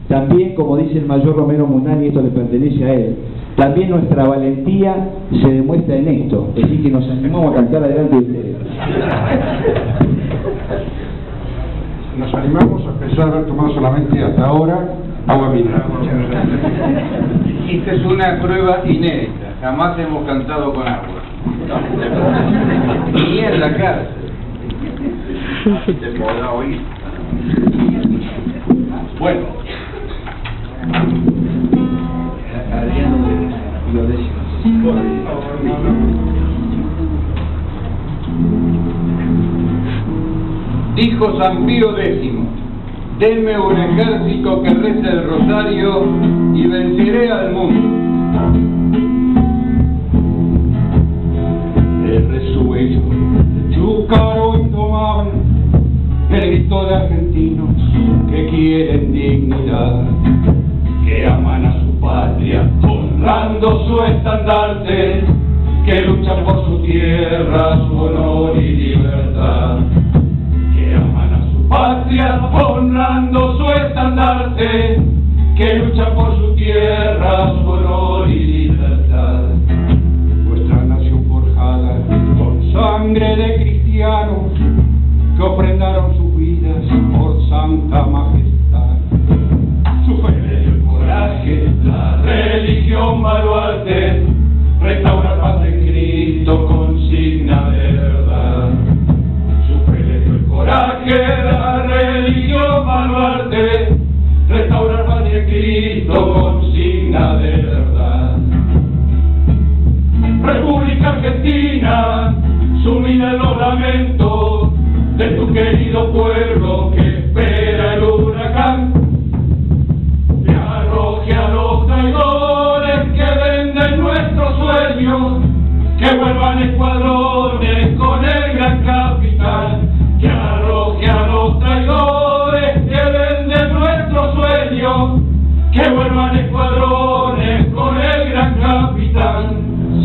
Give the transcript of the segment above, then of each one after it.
También, como dice el mayor Romero Munani, esto le pertenece a él, también nuestra valentía se demuestra en esto, es decir, que nos animamos a cantar adelante de ustedes. Nos animamos a pesar de haber tomado solamente hasta ahora agua mineral. Esta es una prueba inédita, jamás hemos cantado con agua, ni en la cárcel. ¿Se podrá oír? Bueno, Adriano lo decimos. Dijo San Pío X: denme un ejército que rece el rosario y venceré al mundo. El resuello de Chúcaro indomable, el grito de argentinos que quieren dignidad, que aman a su patria honrando su estandarte, que luchan por su tierra, su honor y libertad, que aman a su patria honrando su estandarte, que luchan por su tierra, su honor y libertad. Nuestra nación forjada con sangre de cristianos que ofrendaron sus vidas por santa majestad. Su fe le dio el coraje, la religión baluarte, restaurar paz en Cristo, consigna de verdad. Su fe le dio el coraje, la religión baluarte, restaurar paz en Cristo, consigna de verdad. República Argentina, sumida en los lamentos de tu querido pueblo que espera el huracán, que arroje a los traidores que venden nuestros sueños, que vuelvan escuadrones con el gran capitán, que arroje a los traidores que venden nuestros sueños, que vuelvan escuadrones con el gran capitán.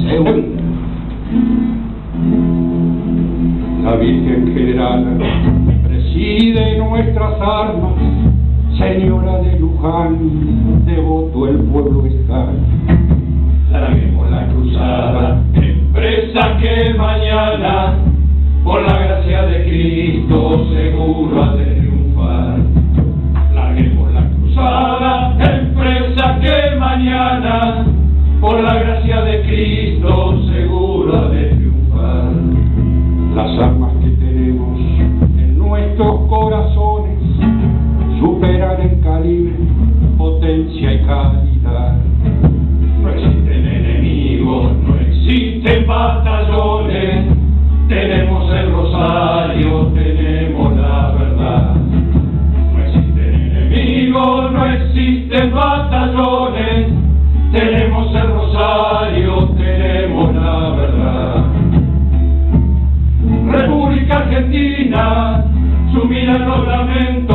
La Virgen General preside nuestras armas, señora de Luján, devoto el pueblo está. Larguemos la cruzada, empresa que mañana, por la gracia de Cristo, seguro ha de triunfar. Larguemos la cruzada, empresa que mañana, por la gracia de Cristo, seguro ha de triunfar. Las armas que tenemos en nuestros corazones superan en calibre, potencia y calidad. No existen enemigos, no existen batallones, tenemos el rosario, tenemos la verdad. No existen enemigos, no existen batallones, tenemos el rosario, tenemos la verdad. República Argentina, sumida en los lamentos